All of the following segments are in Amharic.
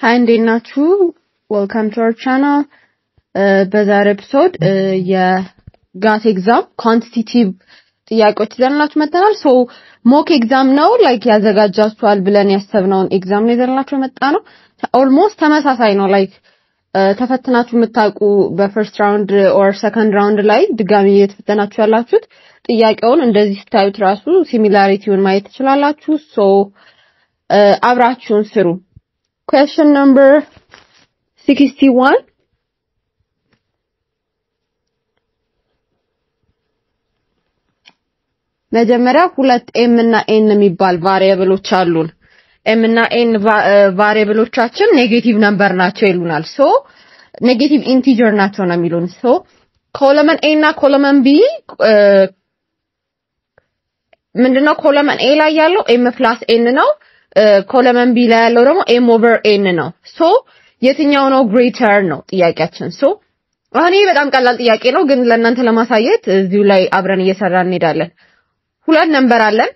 Hi እንዴት ናችሁ? Welcome to our channel. በዛሬ ኤፒሶድ የጋት ኤግዛም ኳንቲቲቭ ጥያቄዎች ይዘንላችሁ መጥተናል። ሶ ሞክ ኤግዛም ነው ላይክ ያዘጋጃችኋል ብለን ያሰብነውን ኤግዛም ነው ይዘንላችሁ መጣ ነው። ኦልሞስት ተመሳሳይ ነው ላይክ ተፈትናችሁ የምታውቁ በፈርስት ራውንድ ኦር ሰከንድ ራውንድ ላይ ድጋሚ እየተፈተናችሁ ያላችሁት ጥያቄውን እንደዚህ ስታዩት ራሱ ሲሚላሪቲውን ማየት ትችላላችሁ። ሶ አብራችሁን ስሩ። Question number 61. መጀመሪያ ሁለት m እና n የሚባል ቫሪያብሎች አሉን። m እና n ቫሪያብሎቻችን ኔጌቲቭ ነምበር ናቸው ይሉናል። ሶ ኔጌቲቭ ኢንቲጀር ናቸው ነው የሚሉን። ሶ ኮለመን a እና ኮለመን b ምንድነው? ኮለመን a ላይ ያለው m + n ነው። ኮለመን b ላይ ያለው ደግሞ m over n ነው። ሶ የትኛው ነው ግሬተር ነው ጥያቄያችን። ሶ አሁን ይሄ በጣም ቀላል ጥያቄ ነው፣ ግን ለእናንተ ለማሳየት እዚሁ ላይ አብረን እየሰራን እንሄዳለን። ሁለት ነምበር አለን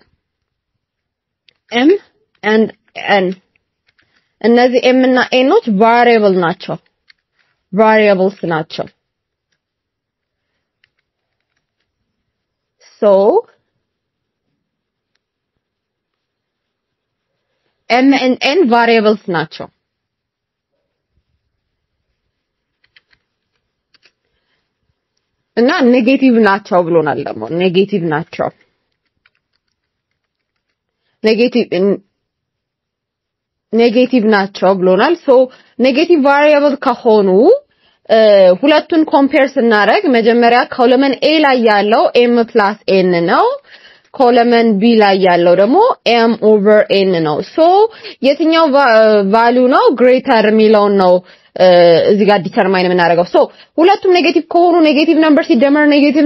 m and n። እነዚህ m እና nዎች ቫሪያብል ናቸው፣ ቫሪያብልስ ናቸው። ሶ m and n variables ናቸው። እና ኔጌቲቭ ናቸው ብሎናል። ደግሞ ኔጌቲቭ ናቸው፣ ኔጌቲቭ ናቸው ብሎናል። ሶ ኔጌቲቭ ቫሪያብል ከሆኑ ሁለቱን ኮምፔር ስናደርግ መጀመሪያ ኮለመን a ላይ ያለው m + n ነው። ኮለመን b ላይ ያለው ደግሞ m over n ነው። ሶ የትኛው ቫልዩ ነው ግሬተር የሚለው ነው እዚህ ጋር ዲተርማይን የምናደርገው። ሶ ሁለቱም ኔጌቲቭ ከሆኑ ኔጌቲቭ ነምበር ሲደመር ኔጌቲቭ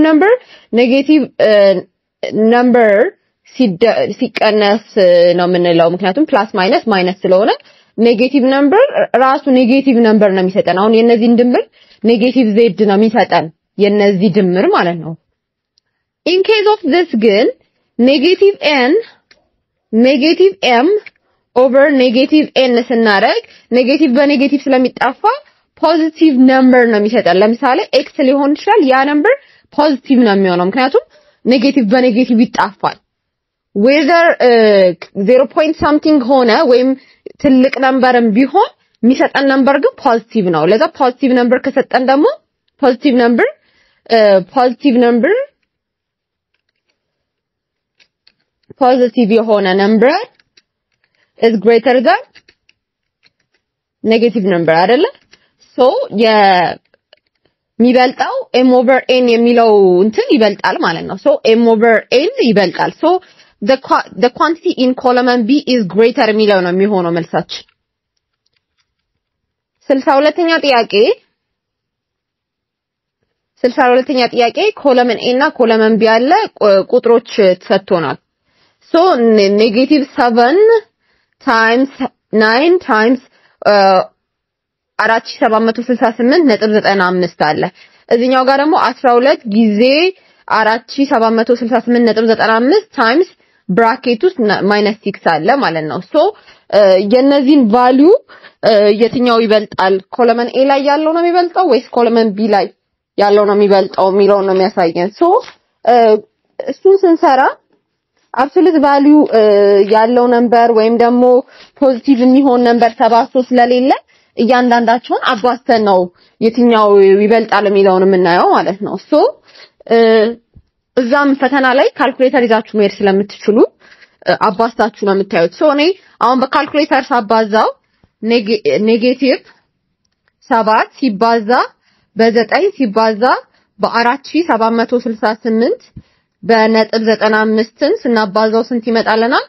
ነምበር ሲቀነስ ነው የምንለው፣ ምክንያቱም ፕላስ ማይነስ ማይነስ ስለሆነ ኔጌቲቭ ነምበር ራሱ ኔጌቲቭ ነምበር ነው የሚሰጠን። አሁን የነዚህን ድምር ኔጌቲቭ z ነው የሚሰጠን የነዚህ ድምር ማለት ነው። in case of this ግን ኔጌቲቭ m over ኔጌቲቭ n ስናደርግ ኔጌቲቭ በኔጌቲቭ ስለሚጣፋ ፖዚቲቭ ነምበር ነው የሚሰጠን። ለምሳሌ x ሊሆን ይችላል፣ ያ ነምበር ፖዚቲቭ ነው የሚሆነው ምክንያቱም ኔጌቲቭ በኔጌቲቭ ይጣፋል። whether 0 point something ሆነ ወይም ትልቅ ነምበርም ቢሆን የሚሰጠን ነምበር ግን ፖዚቲቭ ነው። ለዛ ፖዚቲቭ ነምበር ከሰጠን ደግሞ ፖዚቲቭ ነምበር positive የሆነ number is greater than negative number አይደለ? so የሚበልጣው m over n የሚለው እንትን ይበልጣል ማለት ነው። so m over n ይበልጣል። so the quantity in column b is greater የሚለው ነው የሚሆነው መልሳችን። 62ኛ ጥያቄ ኮለመን a እና ኮለመን b ያለ ቁጥሮች ተሰጥቶናል። So negative 7 times 9 times 4768.95 አለ። እዚህኛው ጋር ደግሞ 12 ጊዜ 4768.95 times bracket ውስጥ -6 አለ ማለት ነው። ሶ የነዚህን ቫልዩ የትኛው ይበልጣል? ኮለመን a ላይ ያለው ነው የሚበልጠው ወይስ ኮለመን b ላይ ያለው ነው የሚበልጠው የሚለው ነው የሚያሳየን። ሶ እሱን ስንሰራ አብሶሉት ቫልዩ ያለው ነምበር ወይም ደግሞ ፖዚቲቭ የሚሆን ነምበር 73 ስለሌለ እያንዳንዳቸውን አባስተን ነው የትኛው ይበልጣል የሚለውን የምናየው ማለት ነው። ሶ እዛም ፈተና ላይ ካልኩሌተር ይዛችሁ መሄድ ስለምትችሉ አባስታችሁ ነው የምታዩት። ሶ እኔ አሁን በካልኩሌተር ሳባዛው ኔጌቲቭ 7 ሲባዛ በ9 ሲባዛ በ4768 በነጥብ 95ን ስናባዛው ስንት ይመጣልናል?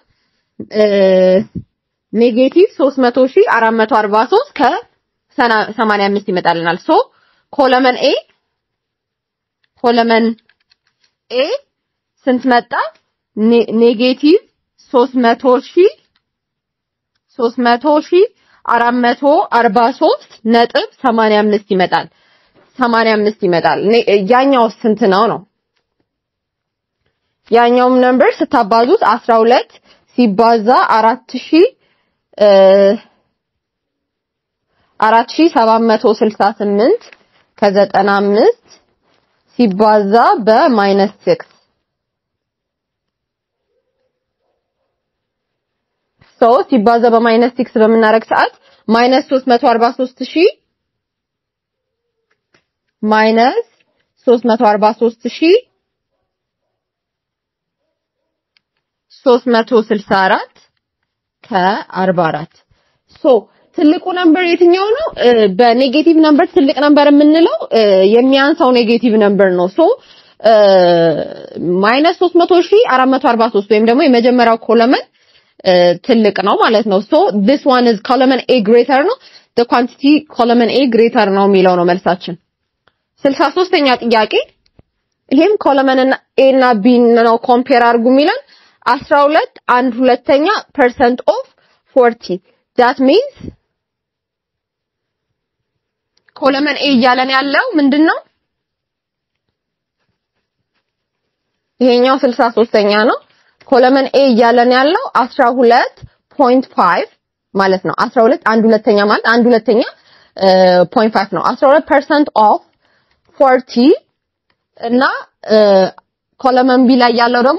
ኔጌቲቭ 300443 ከ85 ይመጣልናል። ሶ ኮለመን a ስንት መጣ? ኔጌቲቭ 300443 ነጥብ 85 ይመጣል። 85 ይመጣል። ያኛው ስንት ነው? ያኛውም ነምበር ስታባዙት 12 ሲባዛ 4000 4768 ከ95 ሲባዛ በ-6 ሶ ሲባዛ በ-6 በመናረግ ሰዓት -343000 364 ከ44 ሶ ትልቁ ነምበር የትኛው ነው? በኔጌቲቭ ነምበር ትልቅ ነምበር የምንለው የሚያንሳው ኔጌቲቭ ነምበር ነው። ሶ -300443 ወይም ደግሞ የመጀመሪያው ኮለመን ትልቅ ነው ማለት ነው። ሶ this one is column A greater ነው the quantity column A greater ነው የሚለው ነው መልሳችን። 63ኛ ጥያቄ ይሄም ኮለመን A እና B ነው ኮምፔር አድርጉ የሚለን 12 1/2 percent of 40 that means ኮለመን A እያለን ያለው ምንድነው? ይሄኛው 63ኛ ነው። ኮለመን A እያለን ያለው 12.5 ማለት ነው። 12 1/2 ማለት 1/2 0.5 ነው። 12% of 40 እና ኮለመን B ላይ ያለው ደግሞ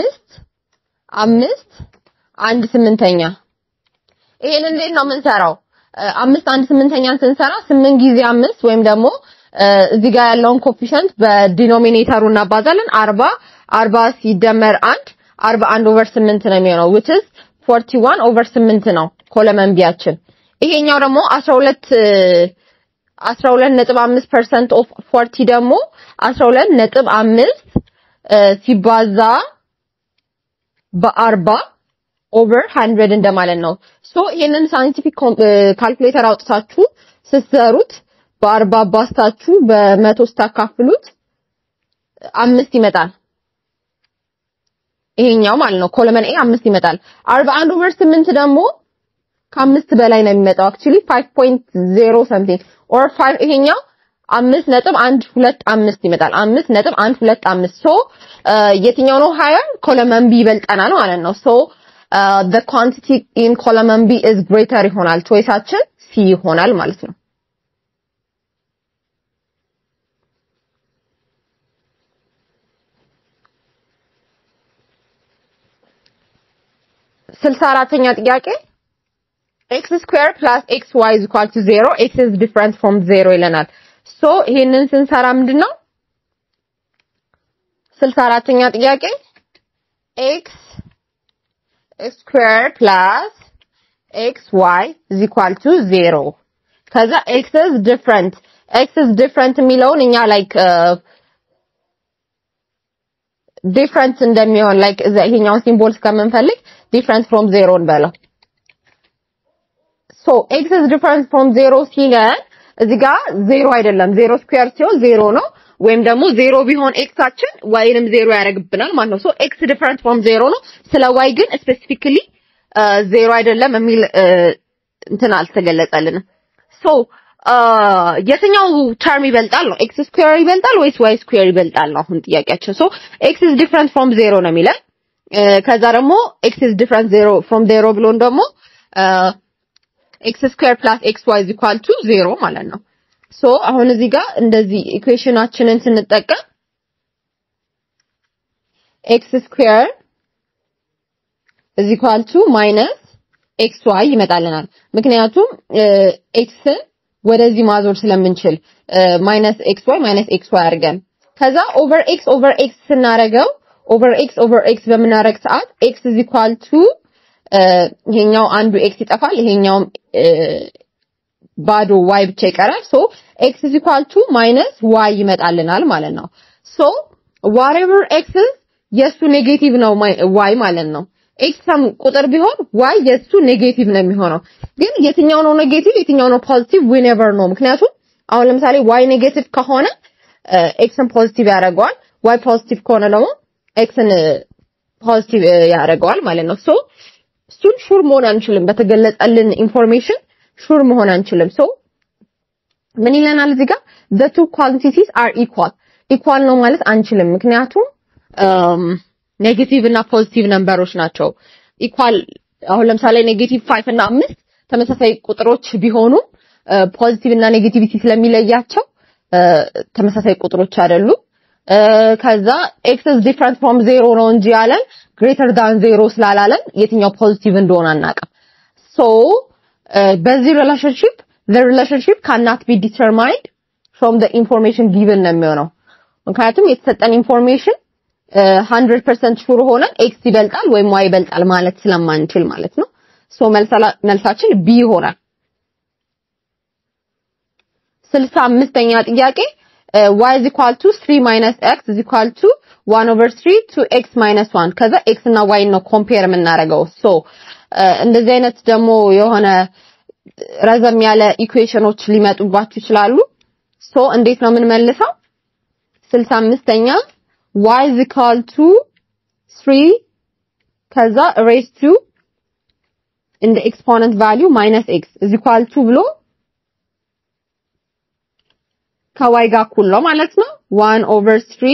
5 1/8 ይሄን እንዴት ነው የምንሰራው? 5 1/8ኛን ስንሰራ 8 ጊዜ 5 ወይም ደግሞ እዚህ ጋር ያለውን ኮኤፊሺየንት በዲኖሚኔተሩ እናባዛለን 40 ሲደመር 1 41/8 ነው የሚሆነው which is 41/8 ነው ኮለመን ቢያችን። ይሄኛው ደግሞ 12.5% of 40 ደግሞ 12.5 ሲባዛ በ40/100 እንደማለት ነው። ሶ ይሄንን ሳይንቲፊክ ካልኩሌተር አውጥታችሁ ስትሰሩት በ40 አባስታችሁ በ100 ስታካፍሉት 5 ይመጣል። ይሄኛው ማለት ነው ኮለመን A 5 ይመጣል። 41/8 ደግሞ ከ5 በላይ ነው የሚመጣው actually 5.0 something or 5 ይሄኛው 5.125 ይመጣል 5.125 ሶ የትኛው ነው higher ኮለመን B ይበልጣናል ማለት ነው። ሶ the quantity in column B is greater ይሆናል ቾይሳችን C ይሆናል ማለት ነው። ስልሳ አራተኛ ጥያቄ x square plus xy is equal to 0 x is different from 0 ይለናል። ሶ ይሄንን ስንሰራ ምንድነው 64ኛ ጥያቄ x square plus xy is equal to 0 ከዛ x is different የሚለውን እኛ like different እንደሚሆን like ይሄኛው ሲምቦል እስከምንፈልግ different from 0 እንበለው። so x is different from 0 ሲለን እዚህ ጋር 0 አይደለም 0 ስኩዌር ሲሆን 0 ነው ወይም ደግሞ 0 ቢሆን x አችን yንም 0 ያደርግብናል ማለት ነው። so x different from 0 ነው። ስለ y ግን specifically 0 አይደለም የሚል እንትን አልተገለጸልንም። so የትኛው ተርም ይበልጣል ነው x ስኩዌር ይበልጣል ወይስ y ስኩዌር ይበልጣል ነው አሁን ጥያቄያችን። so x is different from 0 ነው የሚለው ከዛ ደግሞ x is different from 0 ብሎን ደግሞ x square plus xy is equal to 0 ማለት ነው። so አሁን እዚህ ጋር እንደዚህ ኢኩዌሽናችንን ስንጠቀም x square is equal to minus xy ይመጣልናል። ምክንያቱም x ወደዚህ ማዞር ስለምንችል minus xy አድርገን ከዛ over x ስናረገው over x በመናረግ ሰዓት x is equal to ይሄኛው አንዱ x ይጠፋል ይሄኛው ባዶ y ብቻ ይቀራል። so x is equal to minus y ይመጣልናል ማለት ነው። so whatever x is የሱ ኔጌቲቭ ነው y ማለት ነው። x ሰም ቁጥር ቢሆን y የሱ ኔጌቲቭ ነው የሚሆነው። ግን የትኛው ነው ኔጌቲቭ የትኛው ነው ፖዚቲቭ we never know። ምክንያቱም አሁን ለምሳሌ y ኔጌቲቭ ከሆነ xን ፖዚቲቭ ያደርገዋል y ፖዚቲቭ ከሆነ ደግሞ xን ፖዚቲቭ ያደርገዋል ማለት ነው። so እሱን ሹር መሆን አንችልም በተገለጸልን ኢንፎርሜሽን ሹር መሆን አንችልም። so ምን ይለናል እዚህ ጋር the two quantities are equal ነው ማለት አንችልም። ምክንያቱም ኔጌቲቭ እና ፖዚቲቭ ነምበሮች ናቸው። ኢኳል አሁን ለምሳሌ ኔጌቲቭ 5 እና 5 ተመሳሳይ ቁጥሮች ቢሆኑ ፖዚቲቭ እና ኔጌቲቪቲ ስለሚለያቸው ተመሳሳይ ቁጥሮች አይደሉም ከዛ x is different from 0 ነው እንጂ ያለን greater than 0 ስላላለን የትኛው ፖዚቲቭ እንደሆነ አናውቅም so በዚህ relationship the relationship cannot be determined from the information given ነው የሚሆነው ምክንያቱም የተሰጠን ኢንፎርሜሽን 100% ሹር ሆነን x ይበልጣል ወይ y ይበልጣል ማለት ስለማንችል ማለት ነው so መልሳችን b ይሆናል 65ኛ ጥያቄ y is equal to 3 minus x is equal to 1 over 3 to x minus 1 ከዛ x እና y ነው ኮምፔር የምናደርገው so እንደዚህ አይነት ደግሞ የሆነ ረዘም ያለ ኢኩዌሽኖች ሊመጡባችሁ ይችላሉ so እንዴት ነው የምንመልሰው 65ኛ y is equal to 3 ከዛ raised to in the exponent value minus x is equal to ብሎ ከy ጋር እኩል ነው ማለት ነው 1 over 3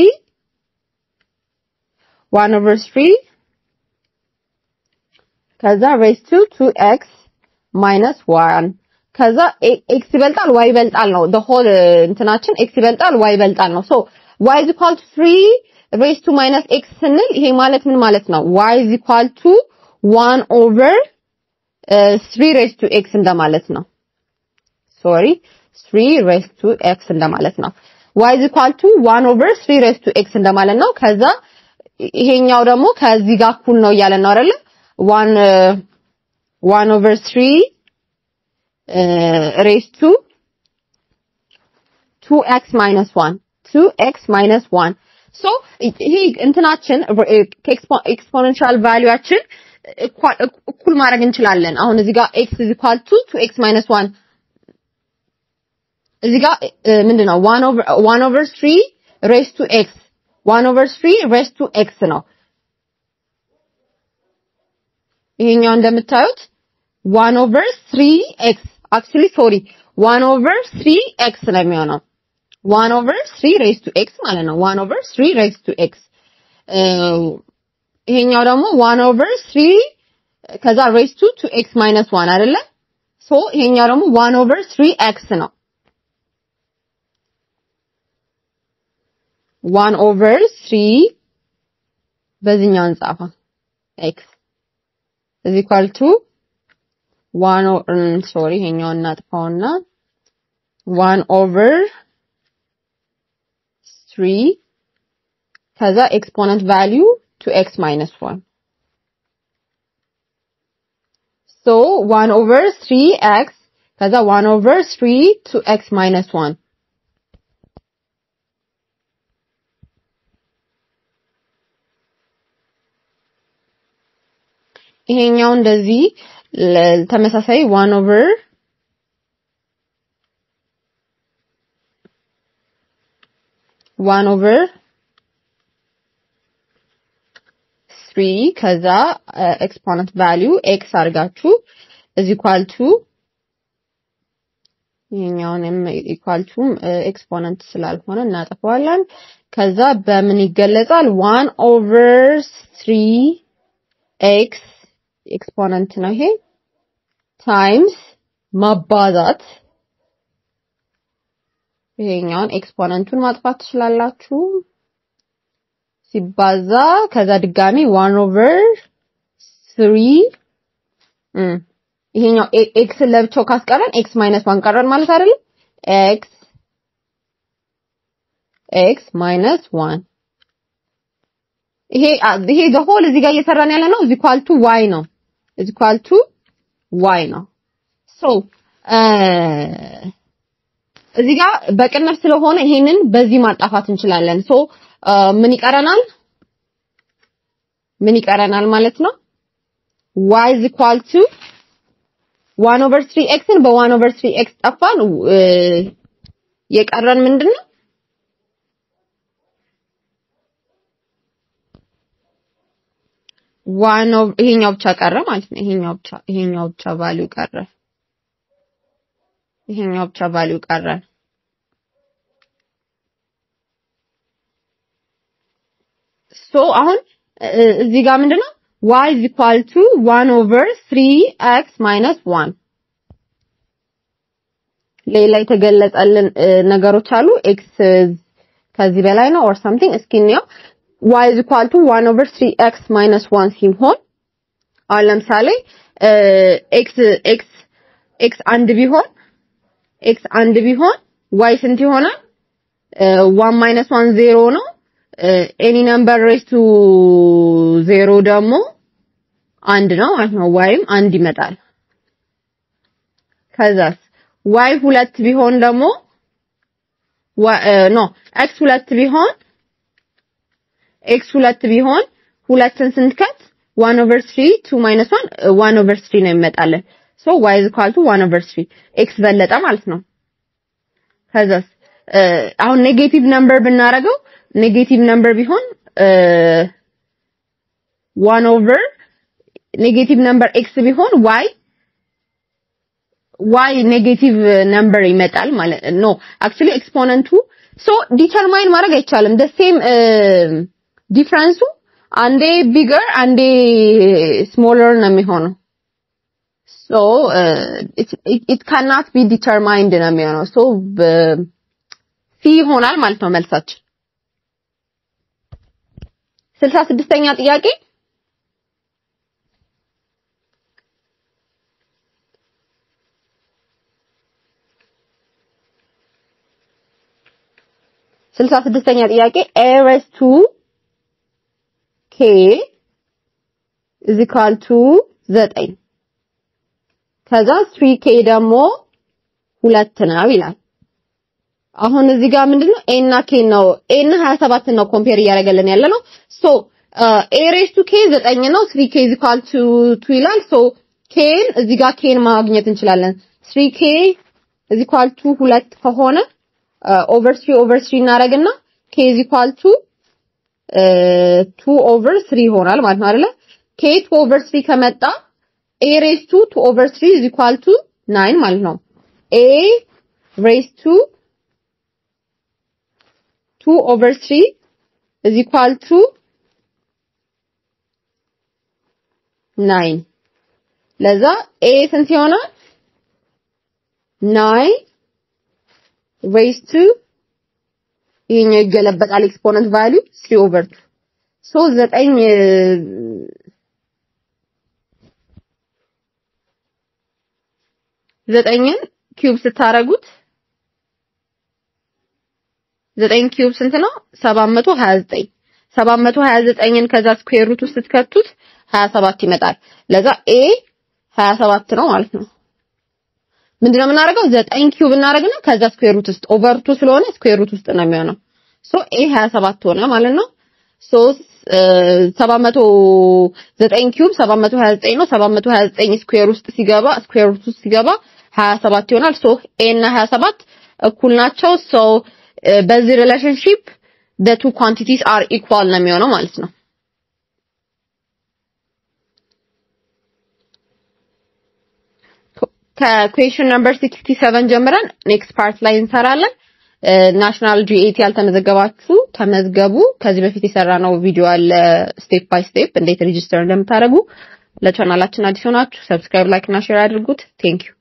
ከዛ raised to 2x minus 1 ከዛ x ይበልጣል y ይበልጣል ነው the whole እንትናችን x ይበልጣል y ይበልጣል ነው so y is equal to 3 raised to minus x ስንል ይሄ ማለት ምን ማለት ነው y is equal to 1 over 3 raised to x እንደማለት ነው sorry 3 raised to x እንደማለት ነው y is equal to 1 over 3 raised to x እንደማለት ነው ከዛ ይሄኛው ደግሞ ከዚህ ጋር እኩል ነው እያለን ነው አይደል 1 over 3 raised to 2x minus 1 so ይሄ እንትናችን exponential valueአችን እኩል ማድረግ እንችላለን አሁን እዚህ ጋር x is equal to 2x minus 1 እዚህ ጋር ምንድነው 1 over 3 raised to x 1 over 3 raised to x ነው ይሄኛው እንደምታዩት 1 over 3x actually sorry 1 over 3x ነው የሚሆነው 1 over 3 raised to x ማለት ነው 1 over 3 raised to x ይሄኛው ደግሞ 1 over 3 ከዛ raised to 2x minus 1 አይደለ so ይሄኛው ደግሞ 1 over 3x ነው 1 over 3 በዚህኛው እንጻፋ x is equal to 1 sorry ይሄኛው እናጥፋውና 1 over 3 ከዛ exponent value to x minus 1 so 1 over 3x ከዛ 1 over 3 to x minus 1 ይሄኛው እንደዚህ ተመሳሳይ 1 over 3 ከዛ exponent value x አድርጋችሁ is equal to ይሄኛውንም equal to exponent ስላልሆነ እናጠፋዋለን ከዛ በምን ይገለጻል 1 over 3x exponent ነው ይሄ times ማባዛት ይሄኛውን exponentን ማጥፋት ትችላላችሁ ሲባዛ ከዛ ድጋሚ 1 over 3 ይሄኛው x ለብቻው ካስቀረን x minus 1 ቀረን ማለት አይደል x minus 1 ይሄ the whole እዚህ ጋር እየሰራን ያለ ነው is equal to y ነው is equal to y ነው so እዚህ ጋር በቅንፍ ስለሆነ ይሄንን በዚህ ማጣፋት እንችላለን so ምን ይቀረናል ማለት ነው y is equal to 1 over 3x ን በ1 over 3x ጠፋን የቀረን ምንድነው ይሄኛው ብቻ ቀረ ማለት ነው ይሄኛው ብቻ ቫልዩ ቀረ so አሁን እዚህ ጋር ምንድነው y is equal to 1 over 3x minus 1 ሌላ የተገለጸልን ነገሮች አሉ x ከዚህ በላይ ነው or something እስኪ ነው y is equal to 1 over 3x minus 1 ሲሆን አሁን ለምሳሌ x አንድ ቢሆን y ስንት ይሆናል 1 minus 1 0 ነው any number raised to 0 ደግሞ አንድ ነው ማለት ነው yም አንድ ይመጣል ከዛስ y ሁለት ቢሆን ደግሞ x ሁለት ቢሆን ሁለትን ስንከት 1 over 3 2 minus 1 1 over 3 ነው ይመጣለን so y is equal to 1 over 3 x በለጠ ማለት ነው ከዛስ አሁን ኔጌቲቭ ነምበር ብናረገው ኔጌቲቭ ነምበር ቢሆን 1 over ኔጌቲቭ ነምበር x ቢሆን y ኔጌቲቭ ነምበር ይመጣል ማለት ነው actually exponent so determine ማድረግ አይቻልም the same difference አንዴ bigger አንዴ smaller ነው የሚሆነው so it cannot be determined ነው የሚሆነው so c ይሆናል ማለት ነው መልሳችን 66ኛ ጥያቄ ስልሳስድስተኛ ጥያቄ a raised to k is equal to 9 ከዛ 3k ደግሞ 2 ነው ይላል አሁን እዚህ ጋር ምንድነው a እና k ነው a እና 27 ነው ኮምፔር እያደረገልን ያለ ነው so a raised to k 9 ነው 3k is equal to 2 ይላል so k እዚህ ጋር k ማግኘት እንችላለን 3k is equal to 2 ከሆነ over 3 እናረግና k is equal to 2 over 3 ይሆናል ማለት ነው አይደለ k 2 over 3 ከመጣ a raised to 2 over 3 is equal to 9 ማለት ነው a raised to 2 over 3 is equal to 9 ለዛ a ስንት ይሆናል 9 raised to ይሄኛው ይገለበጣል exponent value 3 over 2 so 9ን ኪዩብ ስታረጉት 9 ኪዩብ ስንት ነው 729ን ከዛ ስኩዌር ሩት ውስጥ ስትከቱት 27 ይመጣል ለዛ a 27 ነው ማለት ነው ምንድነው የምናደርገው 9 ኪዩብ እናደርግና ከዛ ስኩዌር ሩት ውስጥ ኦቨር 2 ስለሆነ ስኩዌር ሩት ውስጥ ነው የሚሆነው ሶ a 27 ሆነ ማለት ነው ሶ 709 ኪዩብ 729 ነው 729 ስኩዌር ውስጥ ሲገባ ስኩዌር ሩት ውስጥ ሲገባ 27 ይሆናል ሶ a እና 27 እኩል ናቸው ሶ በዚህ ሪሌሽንሺፕ the two quantities are equal ነው የሚሆነው ማለት ነው ከኩዌስቸን ነምበር 67 ጀምረን ኔክስት ፓርት ላይ እንሰራለን ናሽናል ጂኤቲ ያልተመዘገባችሁ ተመዝገቡ ከዚህ በፊት የሰራነው ቪዲዮ አለ ስቴፕ ባይ ስቴፕ እንዴት ሬጂስተር እንደምታደርጉ ለቻናላችን አዲስ ሆናችሁ ሰብስክራይብ ላይክ እና ሼር አድርጉት ቴንክ ዩ